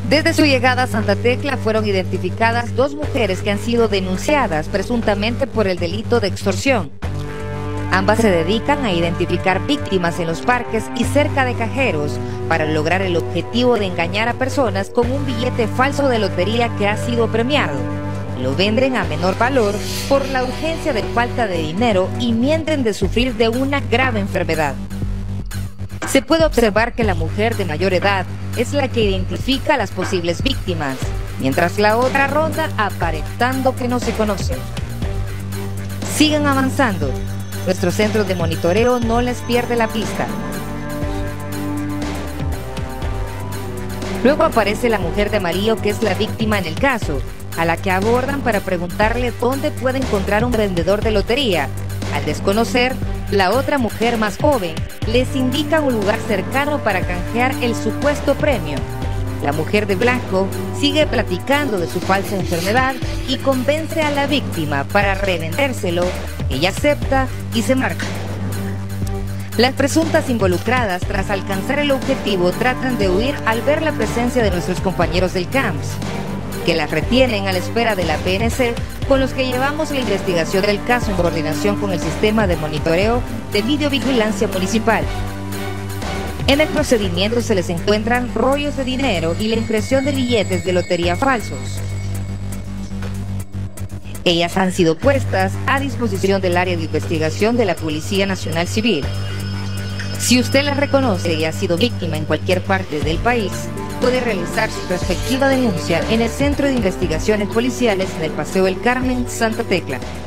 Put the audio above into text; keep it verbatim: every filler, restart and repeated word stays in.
Desde su llegada a Santa Tecla fueron identificadas dos mujeres que han sido denunciadas presuntamente por el delito de extorsión. Ambas se dedican a identificar víctimas en los parques y cerca de cajeros para lograr el objetivo de engañar a personas con un billete falso de lotería que ha sido premiado. Lo venden a menor valor por la urgencia de falta de dinero y mienten de sufrir de una grave enfermedad. Se puede observar que la mujer de mayor edad es la que identifica a las posibles víctimas, mientras la otra ronda aparentando que no se conocen. Sigan avanzando. Nuestro centro de monitoreo no les pierde la pista. Luego aparece la mujer de amarillo, que es la víctima en el caso, a la que abordan para preguntarle dónde puede encontrar un vendedor de lotería. Al desconocer, la otra mujer más joven les indica un lugar cercano para canjear el supuesto premio. La mujer de blanco sigue platicando de su falsa enfermedad y convence a la víctima para revendérselo. Ella acepta y se marcha. Las presuntas involucradas, tras alcanzar el objetivo, tratan de huir al ver la presencia de nuestros compañeros del C A M S, que las retienen a la espera de la P N C, con los que llevamos la investigación del caso en coordinación con el sistema de monitoreo de videovigilancia municipal. En el procedimiento se les encuentran rollos de dinero y la impresión de billetes de lotería falsos. Ellas han sido puestas a disposición del área de investigación de la Policía Nacional Civil. Si usted las reconoce y ha sido víctima en cualquier parte del país, puede realizar su respectiva denuncia en el Centro de Investigaciones Policiales en el Paseo El Carmen, Santa Tecla.